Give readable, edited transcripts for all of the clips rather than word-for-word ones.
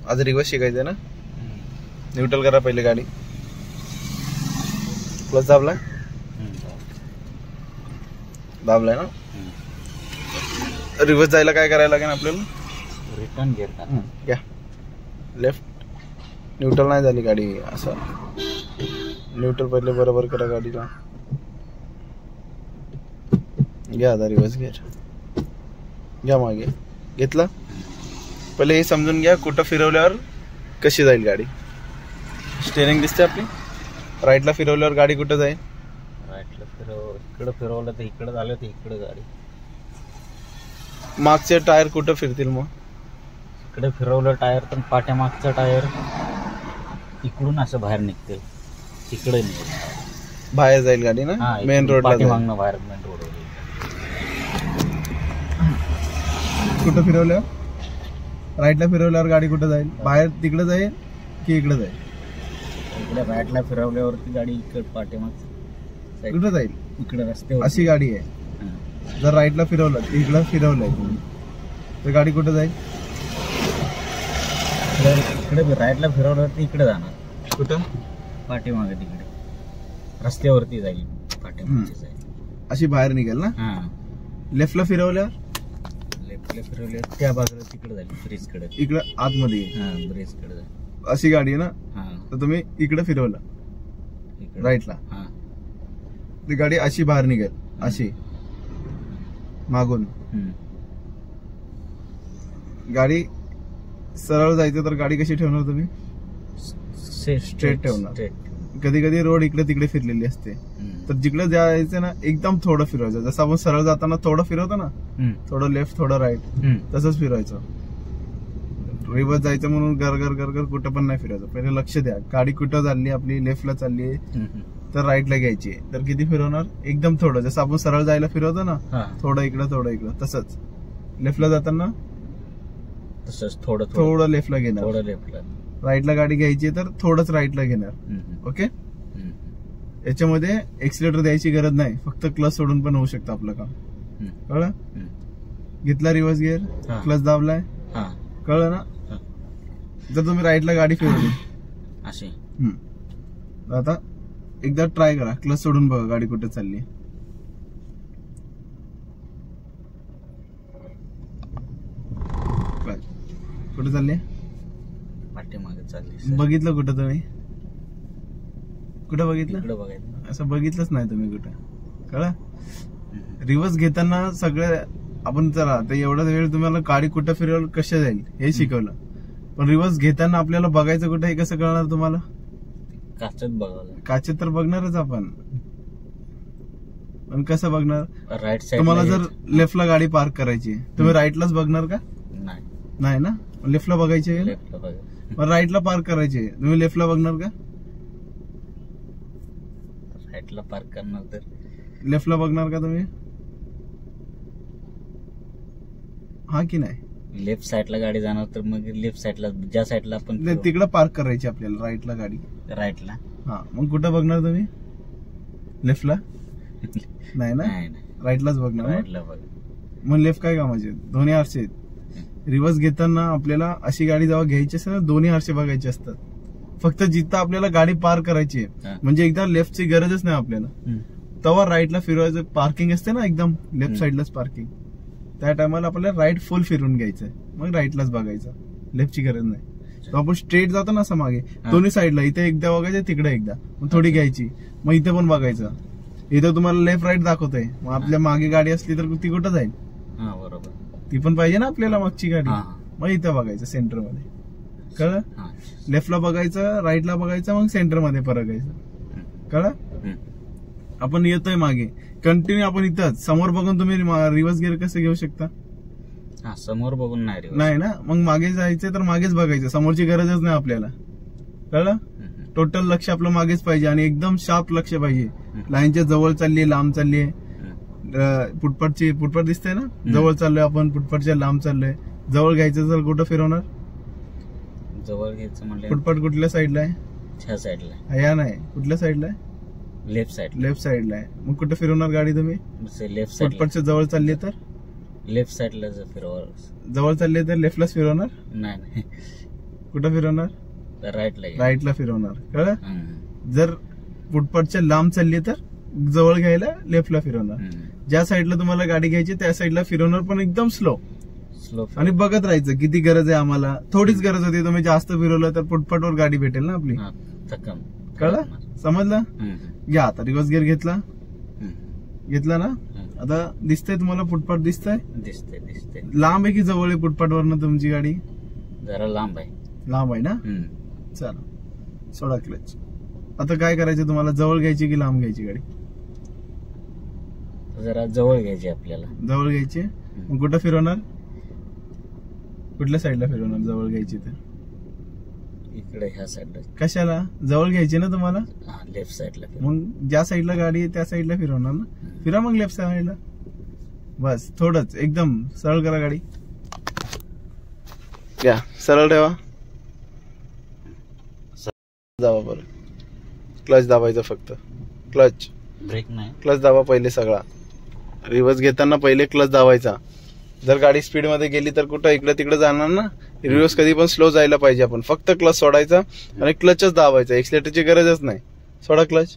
आज रिव्हर्स शिकायचंय ना. न्यूट्रल करा पहिले गाडी. क्लच दाबलाय दाबलाय ना. रिव्हर्स जायला काय करायला लागेल आपल्याला. रिटर्न गिअर घ्या. लेफ्ट न्यूट्रल नाही झाली गाडी. असं न्यूट्रल पहिले बरोबर करा गाडीला. घ्या आता रिव्हर्स गिअर. घ्या मागे. घेतला. पहिले हे समजून घ्या कुठं फिरवल्यावर कशी जाईल गाडी. स्टेअरिंग दिसते आपली. राईटला फिरवल्यावर गाडी कुठं जाईल. राईटला इकडं फिरवलं तर इकडं झालं तर इकडं गाडी. मागचे टायर कुठं फिरतील मग. इकडे फिरवलं टायर तर पाठ्यामागचं टायर इकडून असं बाहेर निघते. तिकडे निघेल बाहेर जाईल गाडी ना. मेन रोडला पाठीमागनं बाहेर मेन रोड. कुठं फिरवल्यावर राईटला फिरवल्यावर गाडी कुठं जाईल. बाहेर तिकडे जाईल की इकडे जाईल. इकडे राईटला फिरवल्यावरती गाडी इकडे पाठीमागचं कुठं जाईल. इकडे रस्त्यावर अशी गाडी आहे. जर राईटला फिरवलं इकडं फिरवलंय तुम्ही तर गाडी कुठं जाईल. इकडे राईटला फिरवल्यावरती इकडे जाणार. कुठं पाठीमागे तिकडे रस्त्यावरती जाईल. पाठीमागची जाईल. अशी बाहेर निघेल ना. लेफ्टला फिरवल्यावर लेफ्टला फिरवल्यावर त्या बाजूला तिकडे जाईल. ब्रिज कडे इकडं आतमध्ये येईल. ब्रिज कडे जाईल. अशी गाडी आहे ना. तर तुम्ही इकडे फिरवलं राईटला ती गाडी अशी बाहेर निघेल. अशी मागून गाडी सरळ जायचं तर गाडी कशी ठेवणार तुम्ही. स्ट्रेट ठेवणार. कधी कधी रोड इकडे तिकडे फिरलेली असते तर जिकडे जायचं ना एकदम थोडं फिरवायचं. जसं आपण सरळ जाताना थोडं फिरवतो ना. थोडं लेफ्ट थोडं राईट तसंच फिरवायचं. रिव्हर्स जायचं म्हणून गरगर गरगर कुठं पण नाही फिरायचं. पहिले लक्ष द्या गाडी कुठं चालली आपली. लेफ्टला चालली तर राईटला घ्यायची. तर किती फिरवणार. एकदम थोडं. जसं आपण सरळ जायला फिरवतो ना. थोडं इकडं तसंच. लेफ्टला जाताना तसंच थोडं थोडं लेफ्टला घेणार. थोडं लेफ्टला. राईटला गाडी घ्यायची तर थोडंच राईटला घेणार. ओके. याच्यामध्ये एक्सिलेटर द्यायची गरज नाही. फक्त क्लच सोडून पण होऊ शकतं आपलं काम. कळलं. घेतला रिव्हर्स गिअर. क्लच दाबलाय. कळलं ना. जर तुम्ही राईटला गाडी फिरवली अशी आता एकदा ट्राय करा. क्लच सोडून बघा गाडी कुठे चालली. कुठे चालली. पाठीमागे चालली. बघितलं कुठं तुम्ही. कुठं बघितलं. इकडे बघायचं. असं बघितलंच नाही तुम्ही कुठं. कळलं. रिव्हर्स घेताना सगळे आपण चला तर एवढा वेळ तुम्हाला गाडी कुठं फिरवलं कशा जाईल हे शिकवलं. पण रिव्हर्स घेताना आपल्याला बघायचं कुठं हे कसं कळणार तुम्हाला. काचेत बघायला. काचेत तर बघणारच आपण. पण कसं बघणार. Right side. तुम्हाला जर लेफ्टला गाडी पार्क करायची तुम्ही राईटलाच बघणार का. नाही ना. लेफ्टला बघायची. लेफ्टला बघायचं. पण राईटला पार्क करायची तुम्ही लेफ्टला बघणार का. राईटला पार्क करणार तर लेफ्टला बघणार का तुम्ही. हा की नाही. लेफ्ट साईडला गाडी जाणार तर मग लेफ्ट साईडला ज्या साईडला आपण तिकडे पार्क करायची आपल्याला राईटला गाडी. राईटला. हा मग कुठं बघणार तुम्ही. लेफ्टला नाही ना. राईटलाच बघणार. राईटला बघ. मग लेफ्ट काय कामाचे. दोन्ही आरसे आहेत. रिव्हर्स घेताना आपल्याला अशी गाडी जेव्हा घ्यायची असते ना दोन्ही आरसे बघायचे असतात. फक्त जिथं आपल्याला गाडी पार करायची आहे म्हणजे एकदा लेफ्टची गरजच नाही आपल्याला. तेव्हा राईटला फिरवायचं. पार्किंग असते ना एकदम लेफ्ट साईडलाच पार्किंग. त्या टायमाला आपल्याला राईट फुल फिरून घ्यायचंय. मग राईटलाच बघायचं. लेफ्टची गरज नाही. तर आपण स्ट्रेट जातो ना असं मागे दोन्ही साईडला. इथे एकदा बघायचं तिकडे एकदा. मग थोडी घ्यायची. मग इथे पण बघायचं. इथं तुम्हाला लेफ्ट राईट दाखवतंय. मग आपल्या मागे गाडी असली तर ती कुठं जाईल. बरोबर. ती पण पाहिजे ना आपल्याला मागची गाडी. मग इथं बघायचं सेंटर मध्ये. कळलं. लेफ्टला बघायचं राईटला बघायचं मग सेंटर मध्ये परत यायचं. कळलं. आपण येतोय मागे कंटिन्यू. आपण इथंच समोर बघून तुम्ही रिव्हर्स गिअर कसं घेऊ शकता. समोर बघून नाही ना. मग मागे जायचं तर मागेच बघायचं. समोरची गरजच नाही आपल्याला. कळलं. टोटल लक्ष आपलं मागेच पाहिजे आणि एकदम शार्प लक्ष पाहिजे. लाईनच्या जवळ चालली लांब चालली. फुटपाथ दिसतंय ना. जवळ चाललोय आपण. फुटपाथच्या लांब चाललोय. जवळ घ्यायचं तर कुठं फिरवणार. जवळ घ्यायचं म्हणलं. फुटपाथ कुठल्या साईडला आहे. ह्या साईडला. या नाही कुठल्या साईडला आहे. Left side. लेफ्ट साईडला आहे. मग कुठं फिरवणार गाडी तुम्ही. Left side. फुटपाथच्या जवळ चालली तर लेफ्ट साईडला फिरवा. जवळ चालली तर लेफ्टलाच फिरवणार. नाही कुठं फिरवणार? राईटला फिरवणार, कळलं? जर फुटपाथच्या लांब चालली तर जवळ घ्यायला लेफ्टला फिरवणार. ज्या साईडला तुम्हाला गाडी घ्यायची त्या साईडला फिरवणार, पण एकदम स्लो. आणि बघत राहायचं किती गरज आहे आम्हाला. थोडीच गरज होती, तुम्ही जास्त फिरवलं तर फुटपाथवर गाडी भेटेल ना आपली. कळलं? समजलं? घ्या आता रिव्हर्स गिअर घेतला ना. आता दिसतंय तुम्हाला फुटपाथ? दिसतंय. लांब आहे की जवळ आहे फुटपाथवरनं तुमची गाडी? जरा लांब आहे ना. चला सोडा क्लच. आता काय करायचं तुम्हाला? जवळ घ्यायची की लांब घ्यायची गाडी? जरा जवळ घ्यायची आपल्याला. जवळ घ्यायची. मग कुठं फिरवणार? कुठल्या साईडला फिरवणार जवळ घ्यायची तर? इकडे ह्या साईडला. कशाला? जवळ घ्यायची ना तुम्हाला. लेफ्ट साईडला. मग ज्या साईडला गाडी आहे त्या साईडला फिरवणार ना. फिरा मग लेफ्ट साईडला. बस थोडंच, एकदम सरळ करा गाडी. घ्या सरळ ठेवा. जावा बरं. क्लच दाबायचं फक्त. क्लच, ब्रेक नाही. क्लच दाबा पहिले सगळा. रिव्हर्स घेताना पहिले क्लच दाबायचा. जर गाडी स्पीड मध्ये गेली तर कुठं इकडे तिकडे जाणार ना. रिव्हर्स कधी पण स्लो जायला पाहिजे आपण. फक्त क्लच सोडायचा आणि क्लचच दाबायचा. एक्सिलेटरची गरजच नाही. सोडा क्लच.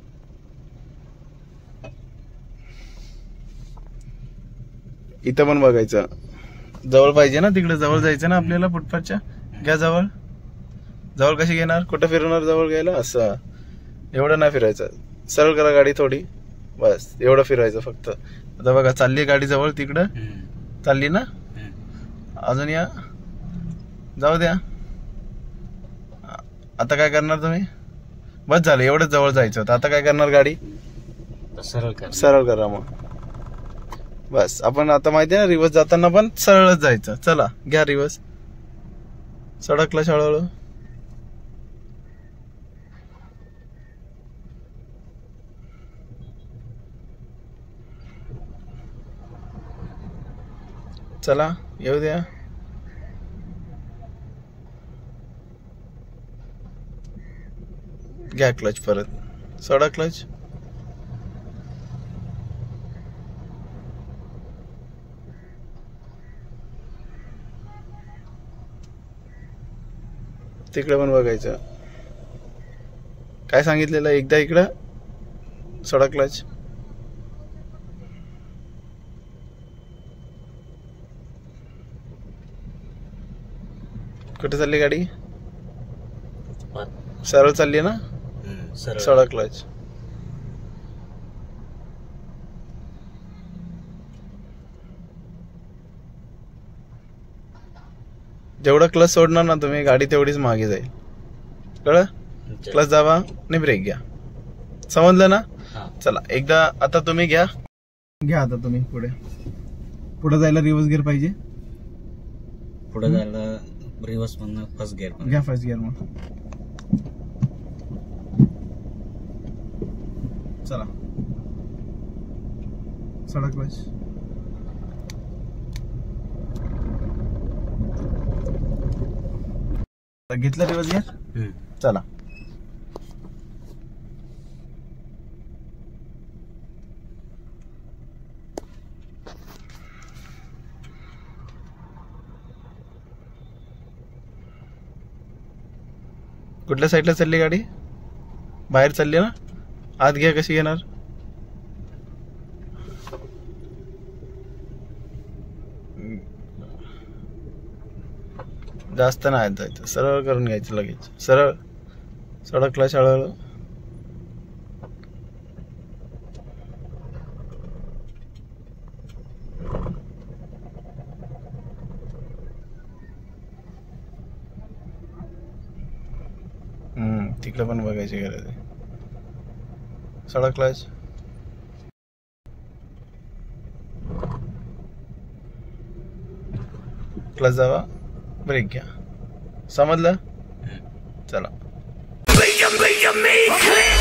इथं पण बघायचं. जवळ पाहिजे ना, तिकडे जवळ जायचं ना आपल्याला फुटपाथच्या. घ्या जवळ. जवळ कशी घेणार? कुठं फिरवणार जवळ घ्यायला? असं एवढं नाही फिरायचं. सरळ करा गाडी थोडी. बस एवढं फिरायचं फक्त. आता बघा चालली गाडी जवळ, तिकडं चालली ना. अजून या, जाऊ द्या. आता काय करणार तुम्ही? बस झालं, एवढंच जवळ जायचं होतं. आता काय करणार? गाडी सरळ करा मग. बस आपण आता माहिती आहे ना, रिव्हर्स जाताना पण सरळच जायचं. चला घ्या रिव्हर्स. सडकला हळूहळू. चला येऊ द्या. घ्या क्लच परत. सोडा क्लच. तिकडे पण बघायचं. काय सांगितलेलं? एकदा इकडं सोडा क्लच. कुठे चालली गाडी? सरळ चालली ना. सोडा क्लच. जेवढा क्लच सोडणार ना तुम्ही, गाडी तेवढीच मागे जाईल. कळलं? क्लच दाबा आणि ब्रेक घ्या. समजलं ना. चला एकदा आता तुम्ही घ्या. आता तुम्ही पुढे जायला रिव्हर्स गिअर पाहिजे. पुढे जायला रिव्हर्स मधनं फर्स्ट गिअर घ्या. फर्स्ट गिअर मग. चला सोडा क्लच. घेतलं रिव्हर्स गिअर. चला कुठल्या साईडला चालली गाडी? बाहेर चालली ना. आत घ्या. कशी घेणार? जास्त नाही जायचं. सरळ करून घ्यायचं लगेच. सरळ. सोडा क्लच हळूहळू. तिकडे पण बघायची गरज आहे. सोडा क्लच. क्लच जावा. ब्रेक घ्या. समजलं? चला.